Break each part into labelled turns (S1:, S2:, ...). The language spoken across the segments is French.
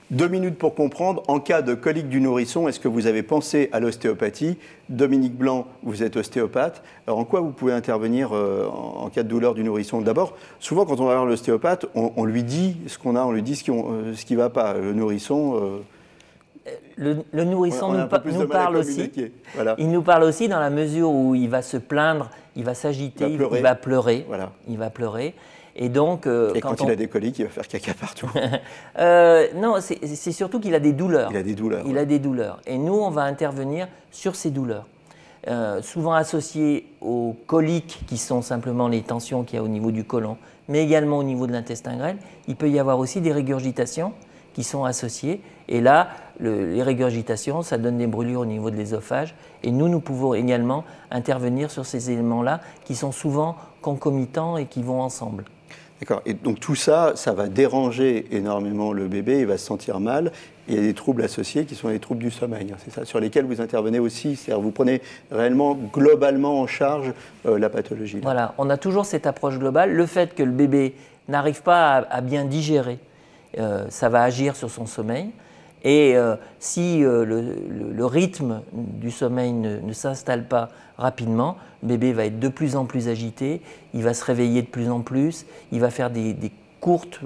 S1: 2 minutes pour comprendre, en cas de colique du nourrisson, est-ce que vous avez pensé à l'ostéopathie? Dominique Blanc, vous êtes ostéopathe. Alors en quoi vous pouvez intervenir en cas de douleur du nourrisson? D'abord, souvent quand on va voir l'ostéopathe, on lui dit ce qu'on a, on lui dit ce qui ne va pas. Le nourrisson...
S2: Le nourrisson nous parle aussi.
S1: Voilà.
S2: Il nous parle aussi dans la mesure où il va se plaindre, il va s'agiter, il va pleurer.
S1: Voilà.
S2: Il va pleurer. Et donc,
S1: quand il a des coliques, il va faire caca partout.
S2: Non, c'est surtout qu'il a des douleurs.
S1: Il a des douleurs.
S2: Il a des douleurs. Et nous, on va intervenir sur ces douleurs. Souvent associées aux coliques, qui sont simplement les tensions qu'il y a au niveau du côlon, mais également au niveau de l'intestin grêle. Il peut y avoir aussi des régurgitations qui sont associées. Et là, les régurgitations, ça donne des brûlures au niveau de l'œsophage. Et nous pouvons également intervenir sur ces éléments-là qui sont souvent concomitants et qui vont ensemble.
S1: D'accord. Et donc tout ça, ça va déranger énormément le bébé, il va se sentir mal. Et il y a des troubles associés qui sont les troubles du sommeil, c'est ça, sur lesquels vous intervenez aussi. C'est-à-dire vous prenez réellement, globalement en charge la pathologie. Là.
S2: Voilà, on a toujours cette approche globale. Le fait que le bébé n'arrive pas à bien digérer, ça va agir sur son sommeil. Et si le rythme du sommeil ne s'installe pas rapidement, le bébé va être de plus en plus agité, il va se réveiller de plus en plus, il va faire des courtes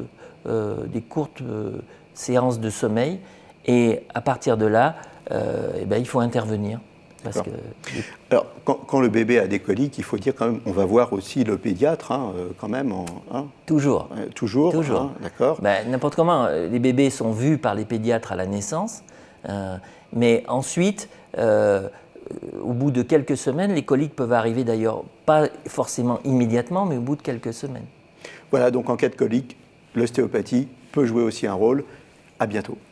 S2: séances de sommeil. Et à partir de là, il faut intervenir. Parce que...
S1: Alors, quand le bébé a des coliques, il faut dire quand même, on va voir aussi le pédiatre, quand même.
S2: Toujours.
S1: Toujours. D'accord.
S2: N'importe comment. Les bébés sont vus par les pédiatres à la naissance, mais ensuite, au bout de quelques semaines, les coliques peuvent arriver d'ailleurs, pas forcément immédiatement, mais au bout de quelques semaines.
S1: Voilà, donc en cas de colique, l'ostéopathie peut jouer aussi un rôle. À bientôt.